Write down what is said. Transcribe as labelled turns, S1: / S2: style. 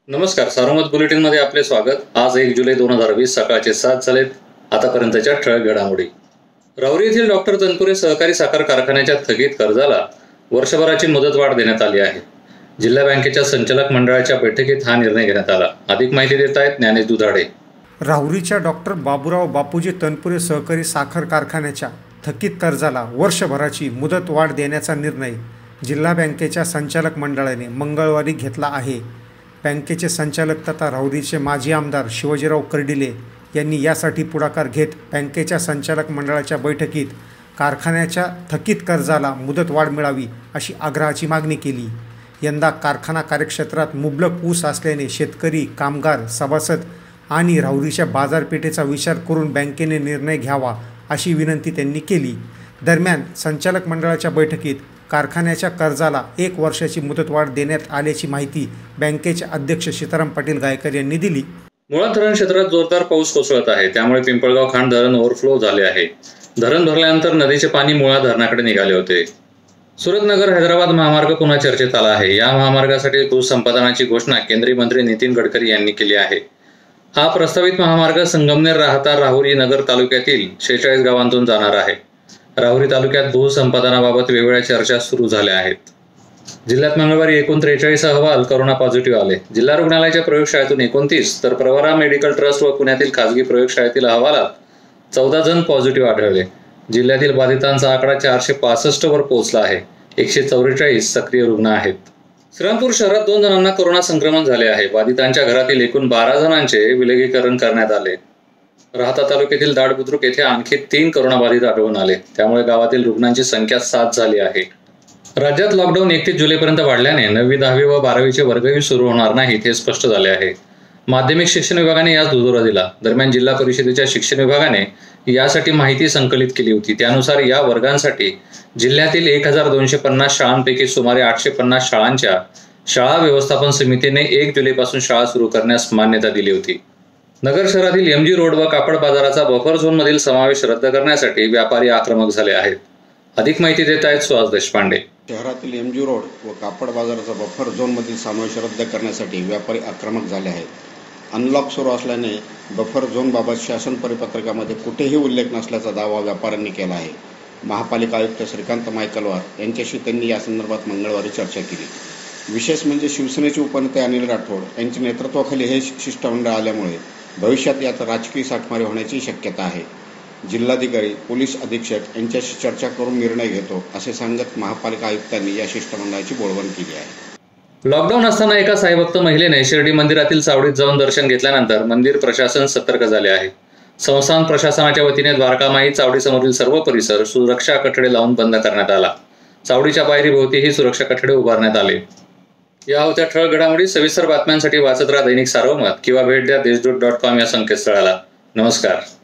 S1: नमस्कार, सारोमत बुलेटिनमध्ये आपले स्वागत। आज 1 जुलै 2020 सकाळचे 7 झालेत। आतापर्यंतच्या ठळक घडामोडी। राहुरी येथील डॉक्टर तनपुरे सहकारी साखर कारखान्याच्या थकीत कर्जाला वर्षभराची मुदतवाढ देण्यात आली आहे। जिल्हा बँकेच्या संचालक मंडळाच्या बैठकीत हा निर्णय घेण्यात आला। अधिक माहिती देत आहेत ज्ञानेश दुधाडे।
S2: राहुरीच्या डॉक्टर बाबूराव बापूजी तनपुरे सहकारी साखर कारखान्याच्या थकीत कर्जाला वर्षभराची मुदतवाढ देण्याचा निर्णय जिल्हा बँकेच्या संचालक मंडळाने मंगळवारी घेतला आहे। बँकेचे संचालक तथा राहुरीचे माजी आमदार शिवाजीराव कर्डिले यांनी यासाठी पुढाकार घेत बँकेच्या संचालक मंडळाच्या बैठकीत कारखान्याच्या थकीत कर्जाला मुदतवाढ मिळावी अशी आग्रहाची मागणी केली। यंदा कारखाना कार्यक्षेत्रात मुबलक ऊस असल्याने शेतकरी, कामगार, सभासद आणि राहुरीच्या बाजारपेठेचा विचार करून बँकेने निर्णय घ्यावा अशी विनंती त्यांनी केली। दरम्यान संचालक मंडळाच्या बैठकीत कारखान्याच्या कर्जाला 1 वर्षाची मुदतवाढ देण्यात आल्याची माहिती बँकेचे अध्यक्ष सीताराम पाटील गायकर यांनी दिली।
S1: मुळा धरण क्षेत्रात जोरदार पाऊस कोसळत आहे, त्यामुळे पिंपळगाव खांड धरण ओव्हरफ्लो झाले आहे। धरण भरल्यानंतर नदीचे पाणी मुळा धरणाकडे निघाले होते। सुरतनगर हैदराबाद महामार्ग पुन्हा चर्चेत आला आहे। या महामार्गासाठी भूसंपादनाची घोषणा केंद्रीय मंत्री नितीन गडकरी यांनी केली आहे। हा प्रस्तावित महामार्ग संगमनेर, राहता, राहुरी नगर तालुक्यातील 46 गावांतून जाणार आहे। राहुरी तालुक्यात भूसंपादनाबाबत वेगवेगळ्या चर्चा सुरू झाल्या आहेत। जिल्ह्यात मंगळवारी एकूण 43 अहवाल कोरोना पॉझिटिव्ह आले। जिल्हा रुग्णालयाच्या प्रयोगशाळेतून 29 तर प्रवरा मेडिकल ट्रस्ट व पुण्यातील खासगी प्रयोगशाळेतील अहवालात 14 जण पॉझिटिव्ह आढळले। जिल्ह्यातील बाधितांचा आकडा 465 वर पोहोचला आहे। 144 सक्रिय रुग्ण आहेत। श्रीरामपूर शहरात 2 जणांना कोरोना संक्रमण झाले आहे। बाधितांच्या घरातील एकूण 12 जणांचे विलगीकरण करण्यात आले। राहता तालुक्यातील दाडबुद्रुक येथे आणखी 3 कोरोनाबाधित आढळून आले, त्यामुळे गावातील रुग्णांची संख्या 7 झाली आहे। राज्यात लॉकडाऊन 31 जुलैपर्यंत वाढल्याने 9वी, 10वी व 12वीचे वर्गही सुरू होणार नाहीत हे स्पष्ट झाले आहे। माध्यमिक शिक्षण विभागाने यास दुजोरा दिला। दरम्यान जिल्हा परिषदेच्या शिक्षण विभागाने यासाठी माहिती संकलित केली होती। त्यानुसार या वर्गांसाठी जिल्ह्यातील 1250 शाळांपैकी सुमारे 850 शाळांच्या शाळा व्यवस्थापन समितीने 1 जुलैपासून शाळा सुरू करण्यास मान्यता दिली होती। नगर शहरातील MG रोड व कापड बाजाराचा बफर झोन मधील समावेश रद्द करण्यासाठी व्यापारी आक्रमक झाले आहेत। अधिक माहिती देत आहेत सुहास देशपांडे।
S3: शहरातील MG रोड व कापड बाजाराचा बफर झोन मधील समावेश रद्द करण्यासाठी व्यापारी आक्रमक झाले आहेत। अनलॉक सुरू असल्याने बफर झोन बाबत शासन परिपत्रकामध्ये कुठेही उल्लेख नसल्याचा दावा व्यापाऱ्यांनी केला आहे। महापालिका आयुक्त श्रीकांत मायकलवार यांच्याशी त्यांनी या संदर्भात मंगळवारी चर्चा केली। विशेष म्हणजे शिवसेनेचे उपनेते अनिल राठोड यांच्या नेतृत्वाखाली हे शिष्टमंडळ आल्यामुळे भविष्यात यात राजकीय साठमारी होण्याची शक्यता आहे। जिल्हाधिकारी, पोलीस अधीक्षक यांच्याशी चर्चा करून निर्णय घेतो असे सांगत महापालिका आयुक्तांनी या शिष्टमंडळाची बोलवण केली आहे।
S1: लॉकडाऊन असताना एका साईभक्त महिलेने शिर्डी मंदिरातील चावडीत जाऊन दर्शन घेतल्यानंतर मंदिर प्रशासन सतर्क झाले आहे। संस्थान प्रशासनाच्या वतीने द्वारकामाई चावडीसमोरील सर्व परिसर सुरक्षा कठडे लावून बंद करण्यात आला। चावडीच्या पायरीभोवतीही सुरक्षा कठडे उभारण्यात आले। या होत्या ठळक घडामोडी। सविस्तर बातम्यांसाठी वाचत राहा दैनिक सार्वमत किंवा भेट द्या देशदूत.com या संकेतस्थळाला। नमस्कार।